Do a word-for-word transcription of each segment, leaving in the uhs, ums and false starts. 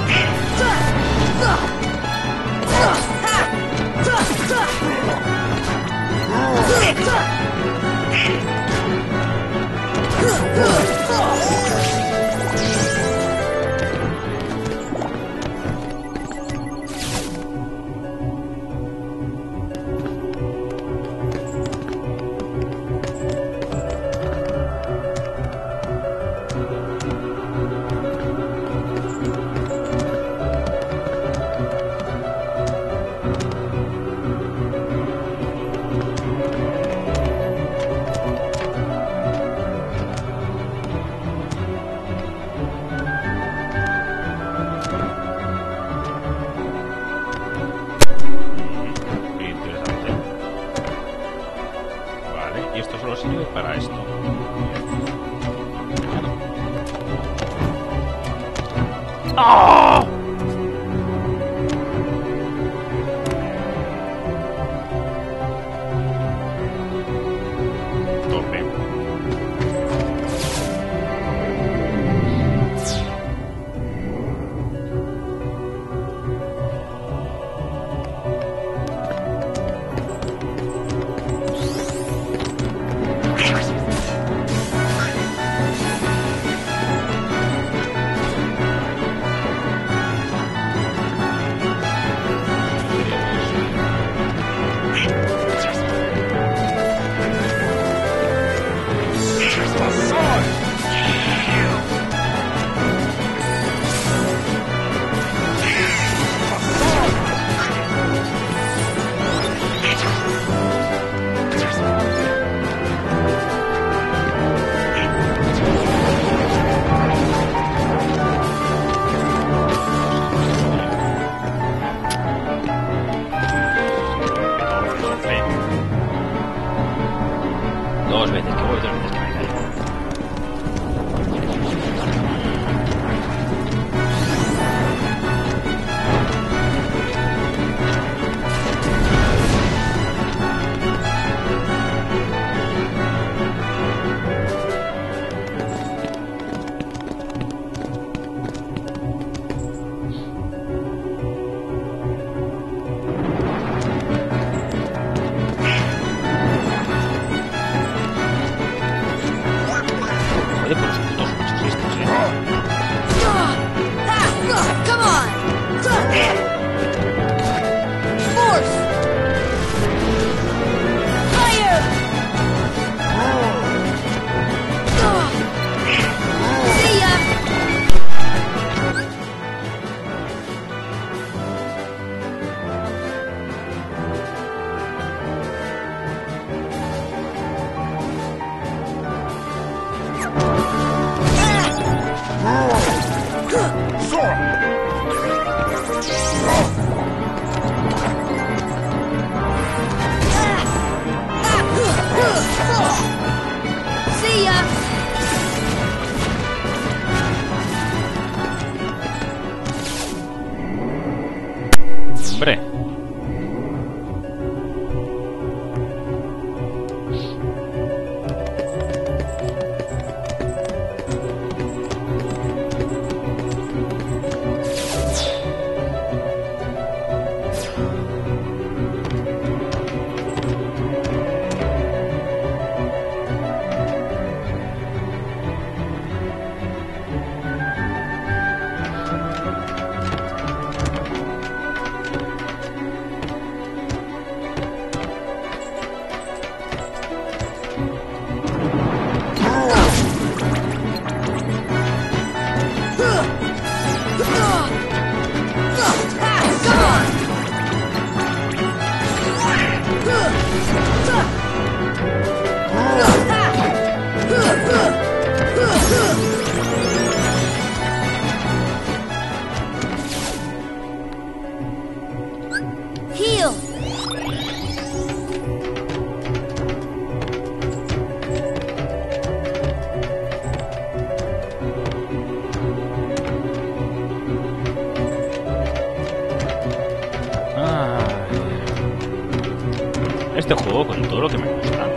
Este juego, con todo lo que me gusta,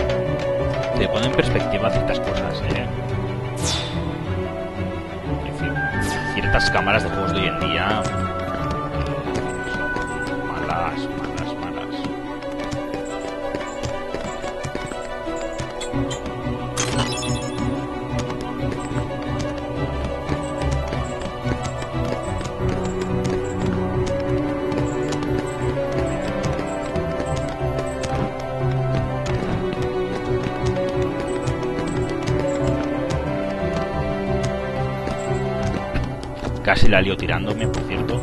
te pone en perspectiva ciertas cosas, ¿eh? En fin, decir malditas cámaras de juegos de hoy en día. Malas, malas, malas. Casi la lío tirándome, por cierto.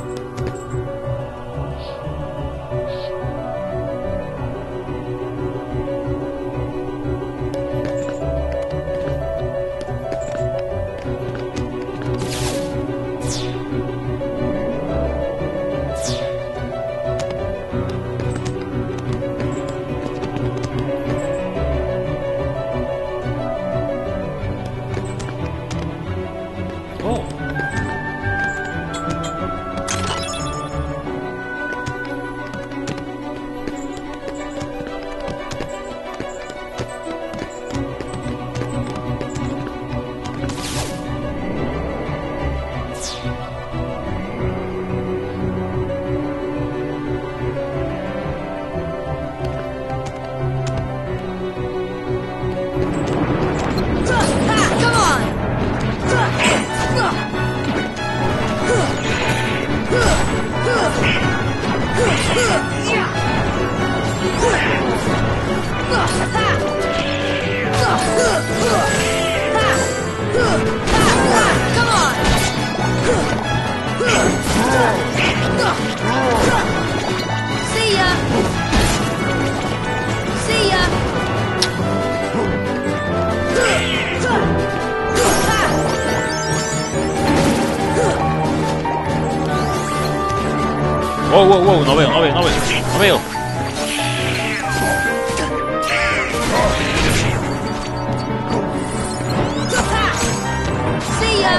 Wow, wow, wow, no veo, no veo, no veo, no veo. See ya.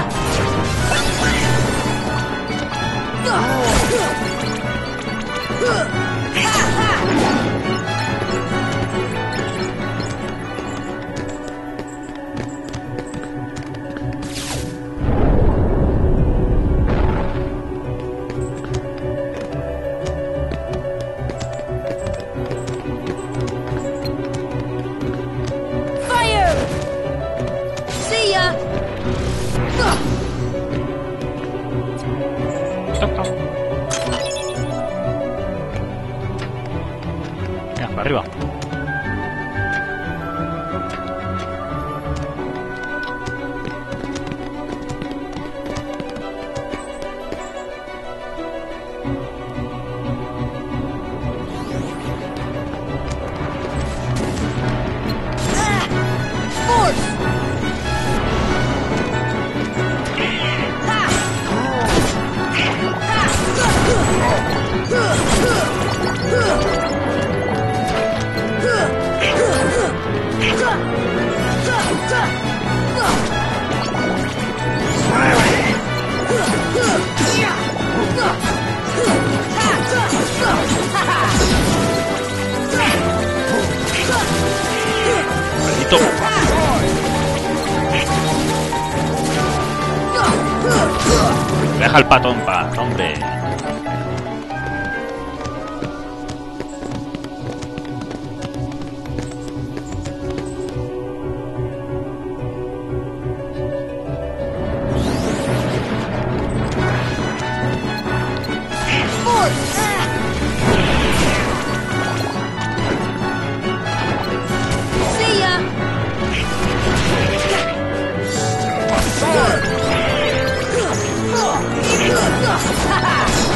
Venga, para arriba. Maldito. Deja el pato en paz, hombre. Ha ha!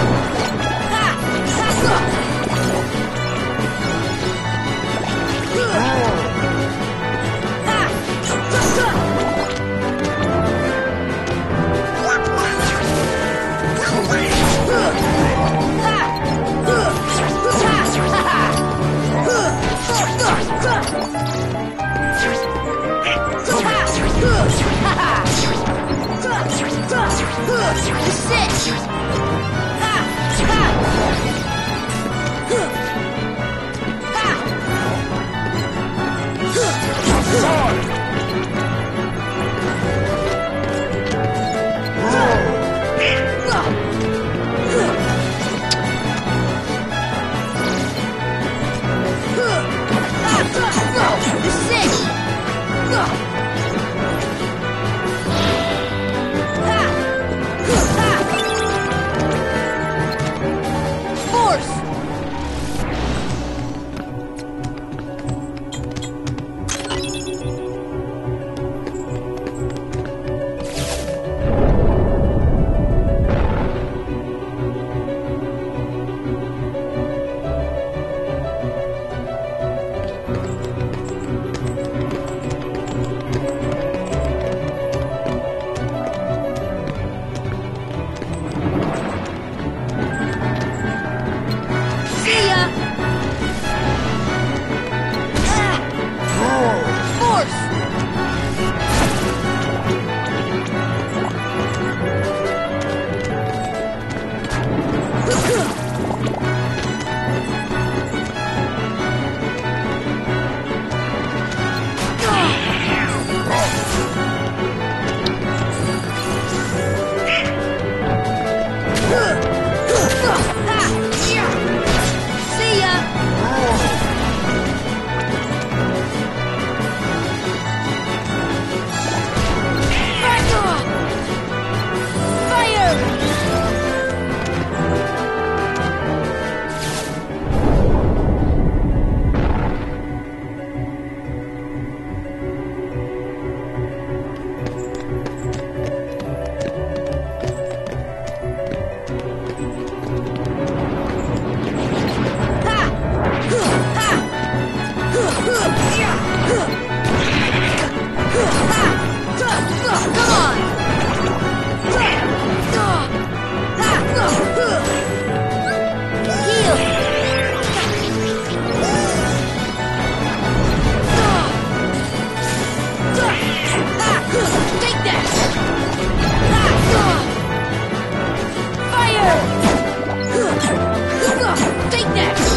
next.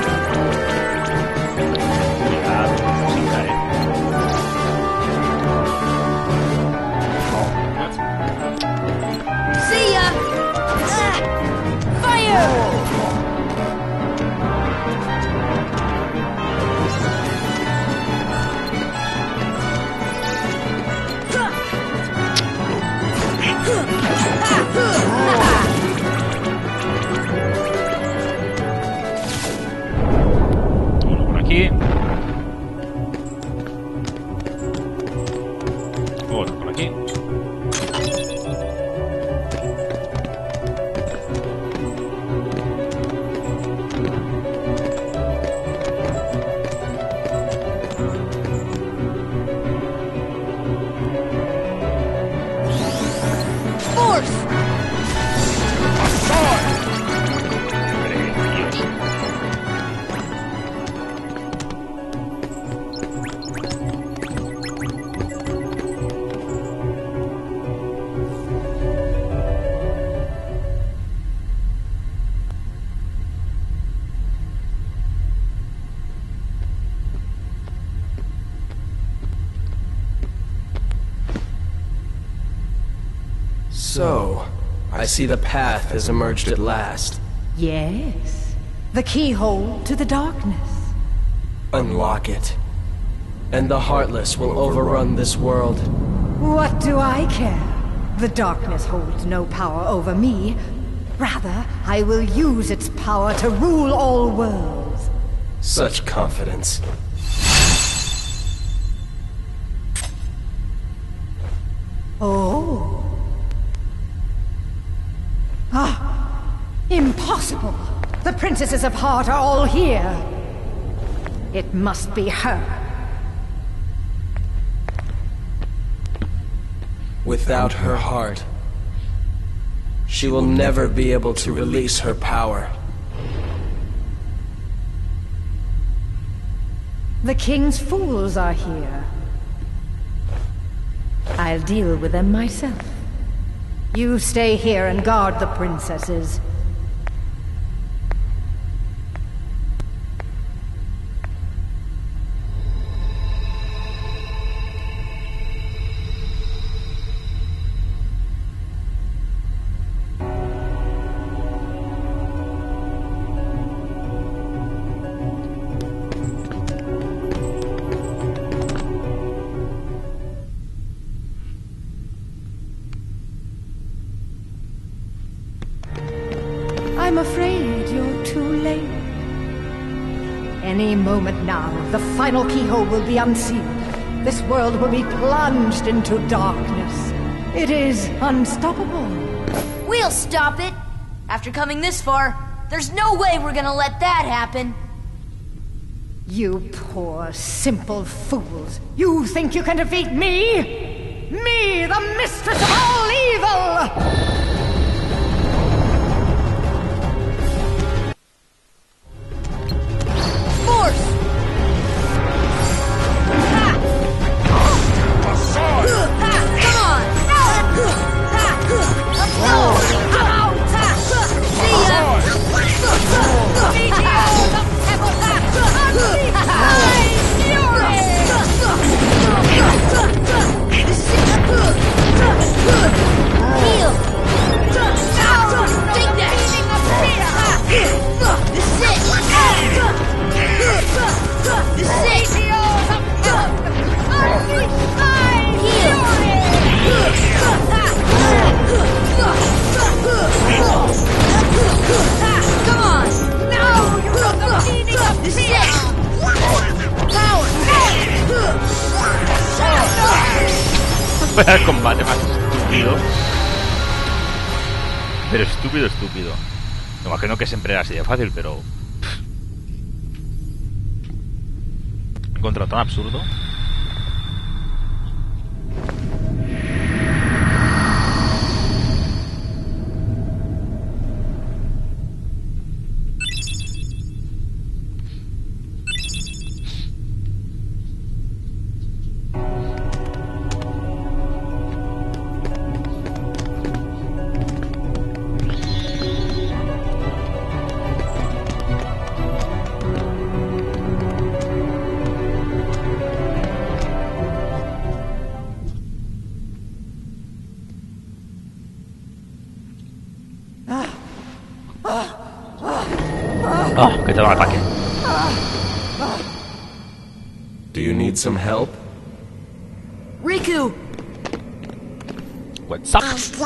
Cuidado, sin caer. See ya. Ah, fire. Uno por aquí. Otro por aquí. Force. Precioso. So, I see the path has emerged at last. Yes. The keyhole to the darkness. Unlock it. And the Heartless will overrun this world. What do I care? The darkness holds no power over me. Rather, I will use its power to rule all worlds. Such confidence. Oh. Ah. Impossible. The Princesses of Heart are all here. It must be her. Without her heart, she will never be able to release her power. The King's fools are here. I'll deal with them myself. You stay here and guard the princesses. I'm afraid you're too late. Any moment now, the final keyhole will be unsealed. This world will be plunged into darkness. It is unstoppable. We'll stop it. After coming this far, there's no way we're gonna let that happen. You poor, simple fools. You think you can defeat me? Me, the mistress of all evil! El combate más estúpido. Pero estúpido, estúpido. Me imagino que siempre era así de fácil, pero... Encontrado tan absurdo. Oh, que te va al ataque. Do you need some help? Riku! What's up?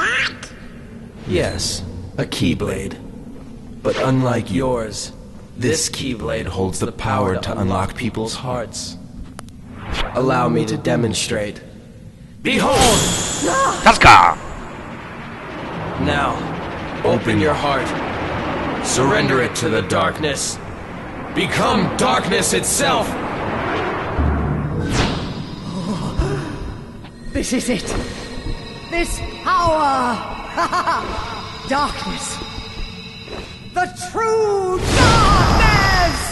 Yes, a Keyblade. But unlike yours, this Keyblade holds the power to unlock people's hearts. Allow me to demonstrate. Behold! ¡Casca! Now, open your heart. Surrender it to the darkness. Become darkness itself! This is it. This power. Darkness. The true darkness!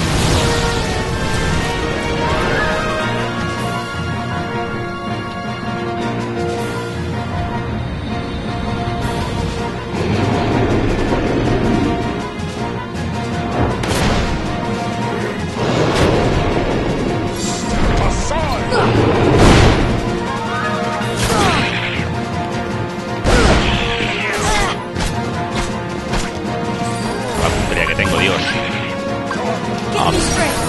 La puntería que tengo, Dios. Give me strength!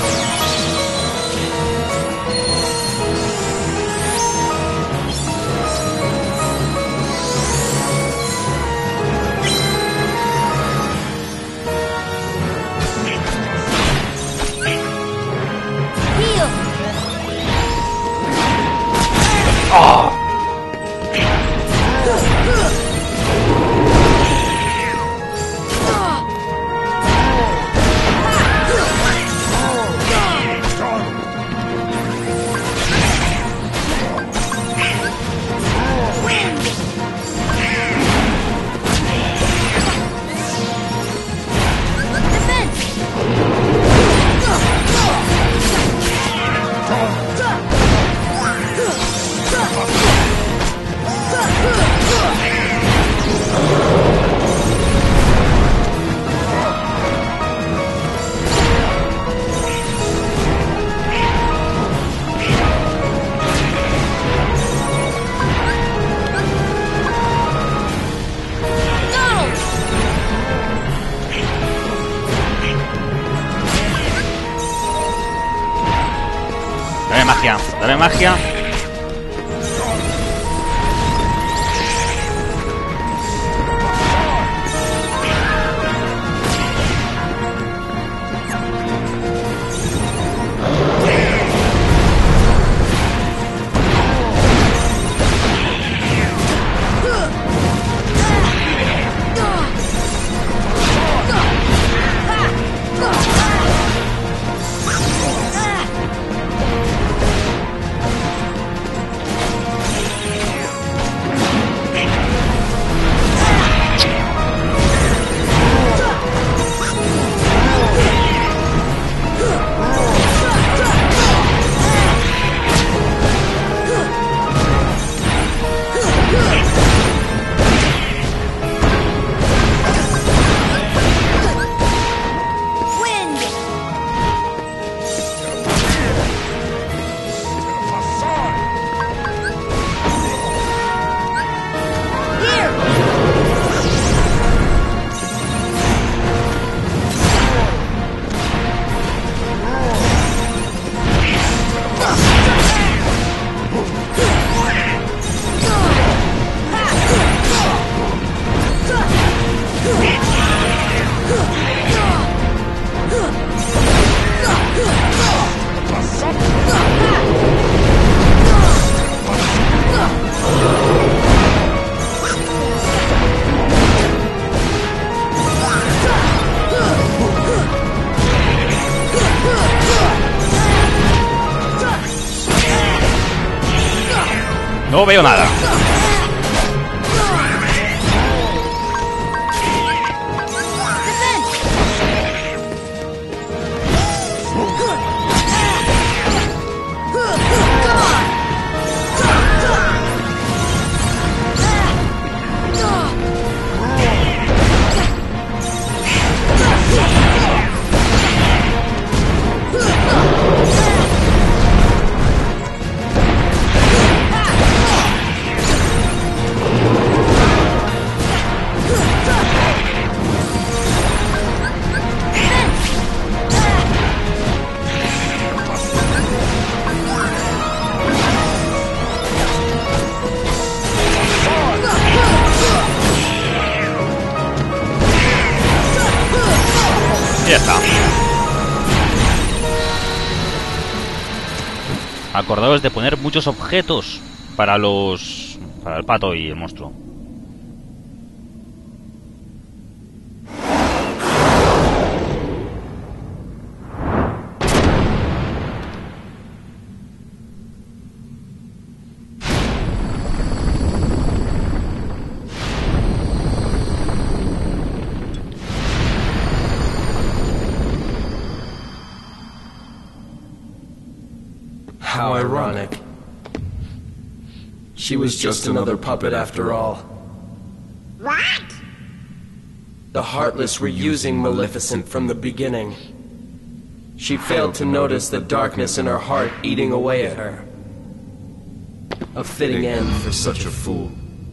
Heal! ¡Oh! Dame magia, dame magia. No veo nada. Y ya está. Acordaos de poner muchos objetos para los... para el pato y el monstruo. How ironic. She was just another puppet after all. What? The Heartless were using Maleficent from the beginning. She failed to notice the darkness in her heart eating away at her. A fitting end for such a fool.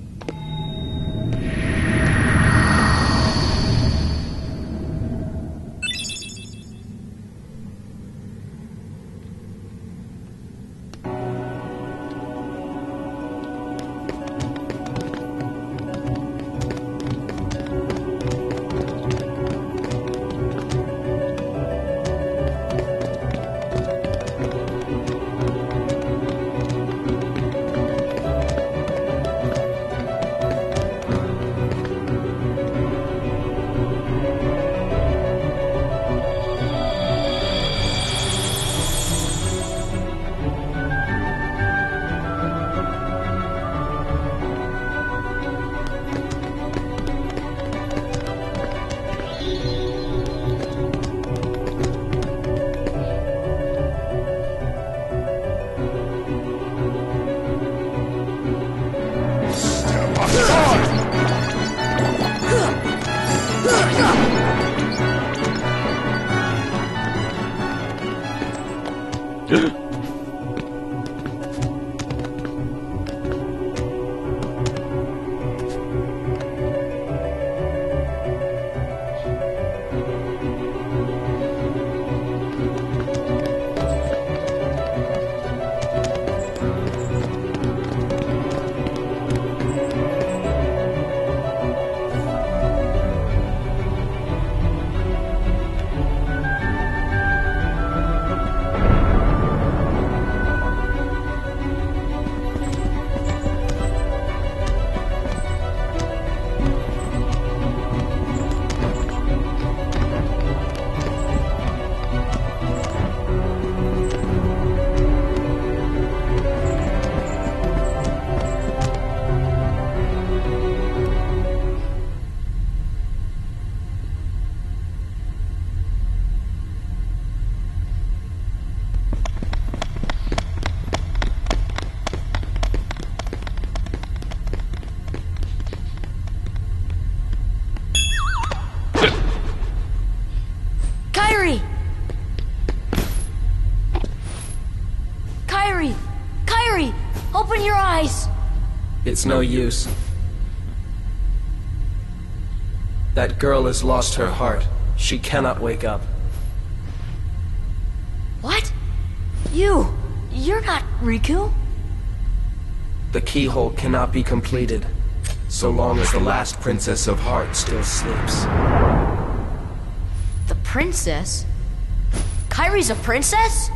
Kairi! Kairi! Kairi! Open your eyes! It's no use. That girl has lost her heart. She cannot wake up. What? You! You're not Riku? The keyhole cannot be completed, so long as the last Princess of Heart still sleeps. The princess? Kairi's a princess?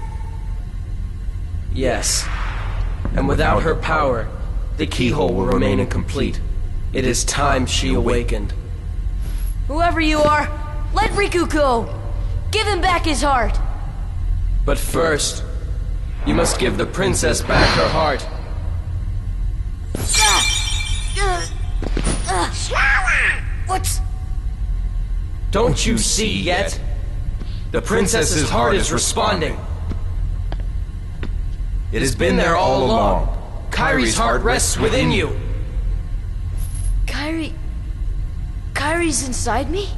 Yes. And without her power, the keyhole will remain incomplete. It is time she awakened. Whoever you are, let Riku go! Give him back his heart! But first, you must give the princess back her heart. What's... Don't you see yet? The princess's heart is responding. It has been there all along. Kairi's heart rests within you. Kairi... Kairi's inside me?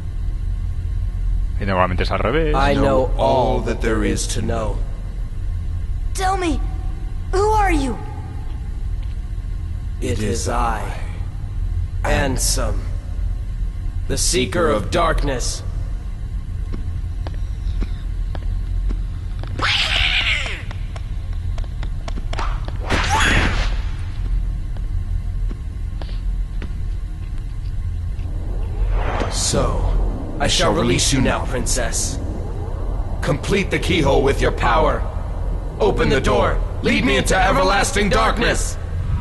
Y normalmente es al revés. I know all that there is to know. Tell me, who are you? It is I, Ansem, the Seeker of Darkness. So, I shall release you now, princess. Complete the keyhole with your power. Open the door. Lead me into everlasting darkness.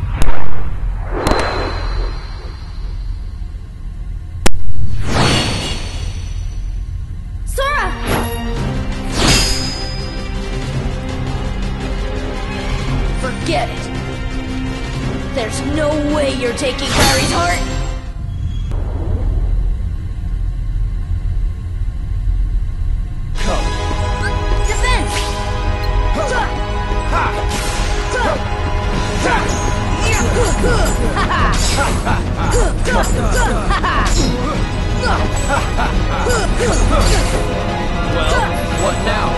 Sora! Forget it. There's no way you're taking Kairi's heart. Well, what now?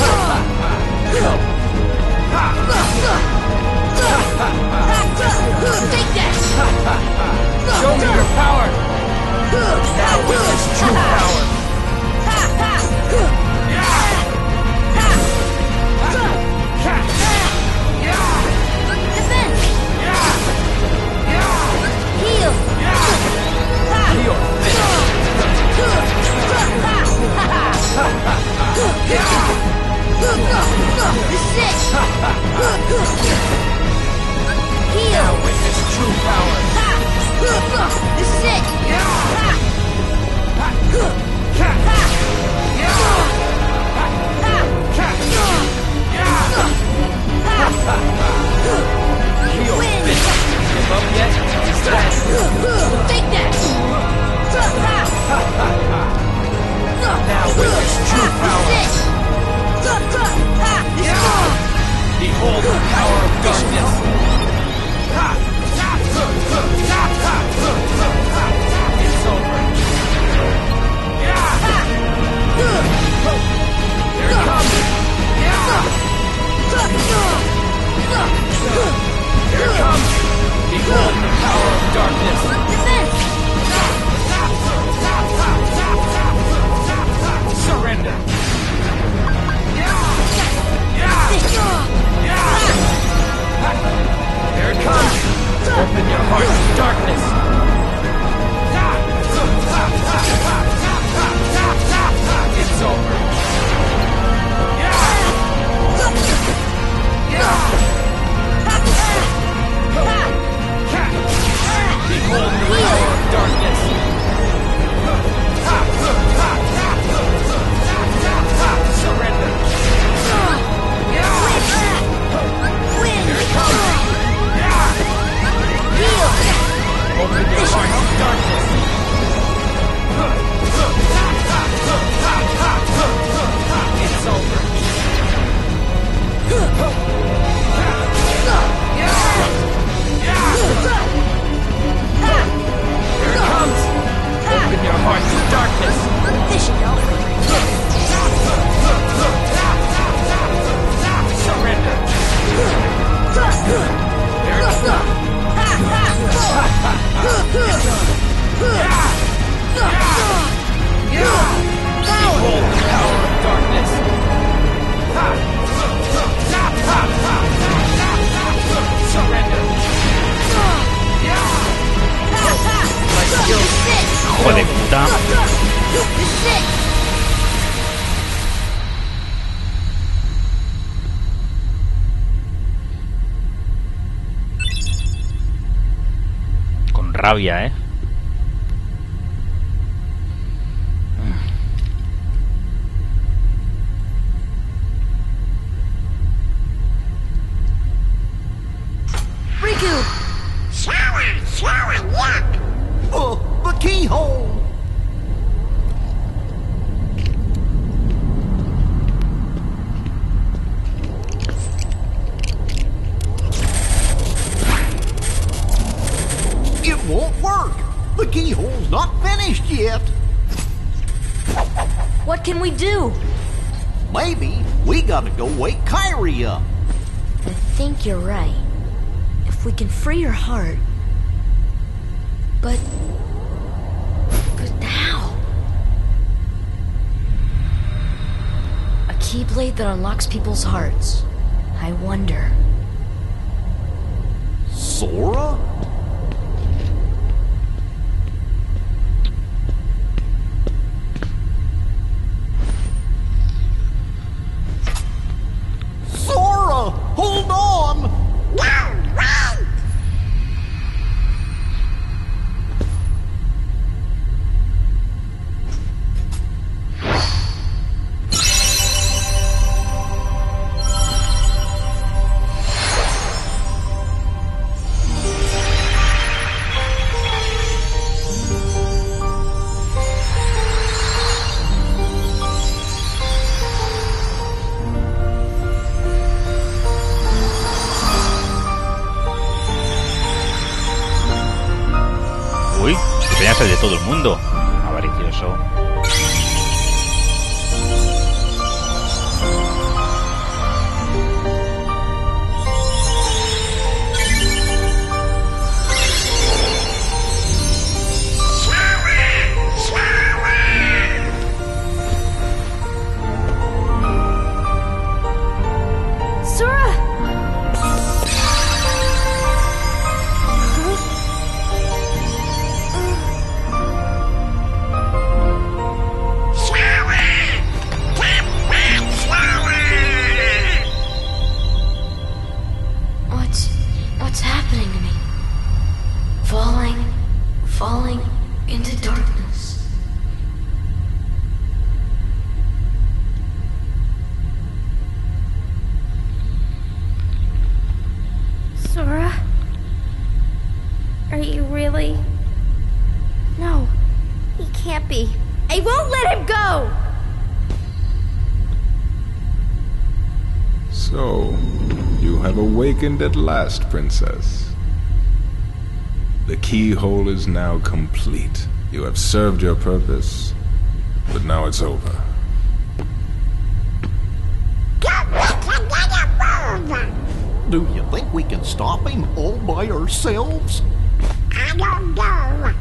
Take that! Show me your power! Now witness true power! Defense! Heal! Heal! This is it! Heal! Now witness true power! This is it! Heal! Win! Give up yet? Take that! Now witness true power! This is it! Behold the power of darkness! It's over. Here it comes! Here it comes! Behold the power of darkness! Defense! Surrender! Here it comes! Open your heart to darkness! It's over! Behold the power of darkness! Surrender! Win! Here it comes! Heal! Open your heart to darkness! It's over! Here it comes! Open your heart to darkness! This should help. Surrender! Here it comes! Behold the power of darkness! Surrender! Let's go! Hijo de puta. This is it! Con rabia, ¿eh? Riku! Shower, shower, yuck! Oh, the keyhole! It won't work! The keyhole's not finished yet! What can we do? Maybe we gotta go wake Kairi up. I think you're right. If we can free her heart. But... But how? A keyblade that unlocks people's hearts. I wonder. Sora? avaricioso. So, you have awakened at last, Princess. The keyhole is now complete. You have served your purpose, but now it's over. Do you think we can stop him all by ourselves? I don't know.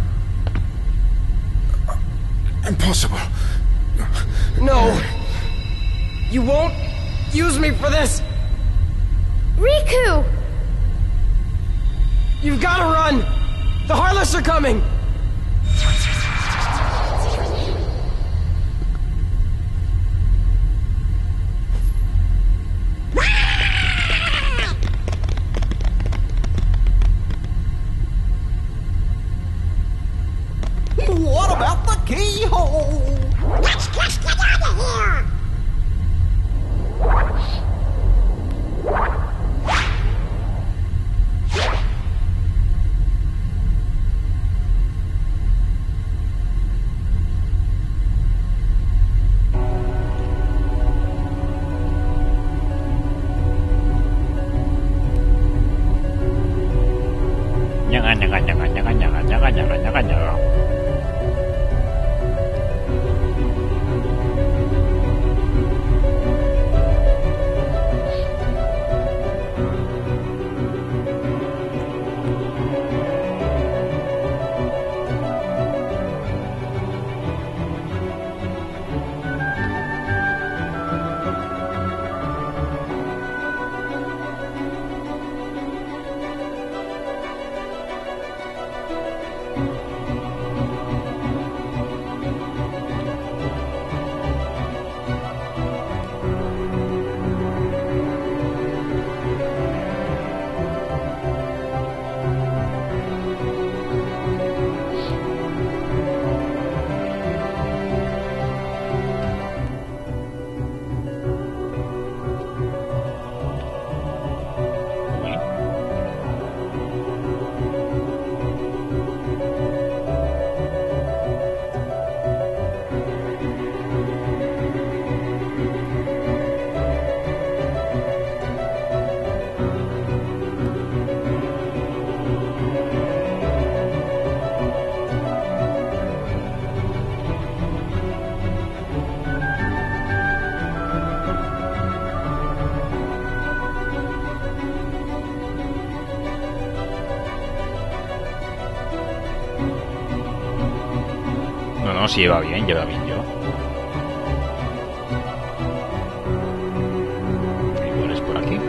Impossible. No. You won't use me for this. Riku! You've got to run. The Heartless are coming. What about the keyhole? Let's just get out of here! Ñaga, ñaga, ñaga, ñaga, ñaga, ñaga, ñaga, ñaga, ñaga. No, no, si lleva bien, lleva bien yo. Igual es por aquí.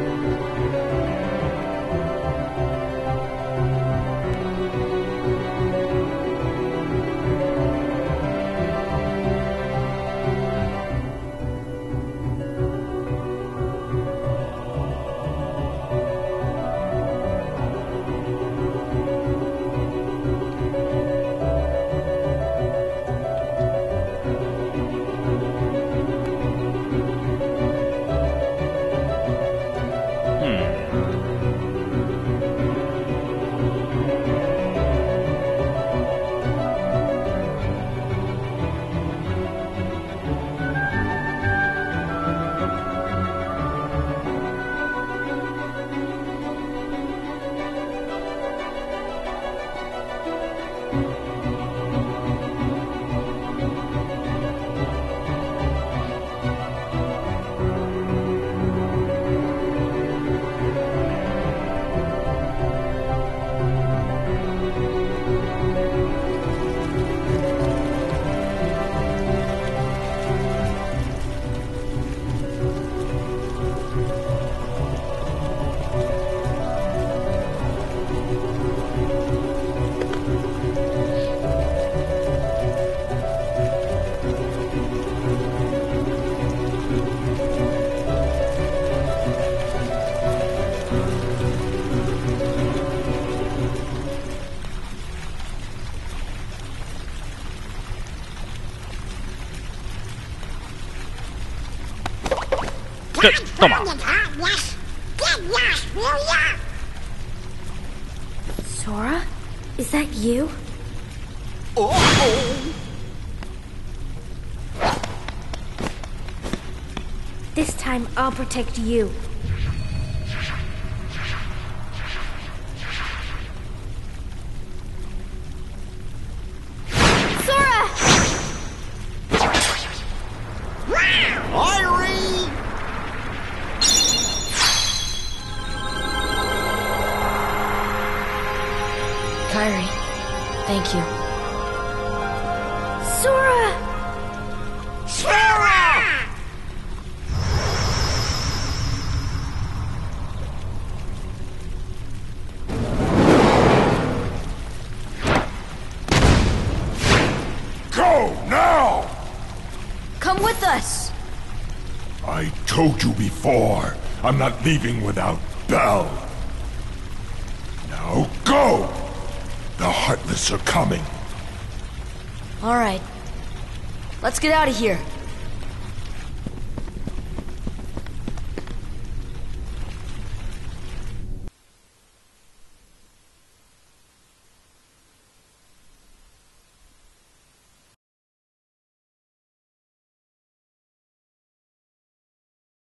¿Qué? Toma. Heartless. Get lost, will ya? Sora? Is that you? Uh-oh. This time I'll protect you. Sora! Irie! Kyrie, thank you. Sora! Sarah! Go now! Come with us! I told you before, I'm not leaving without Belle. Now go! The Heartless are coming. Alright. Let's get out of here.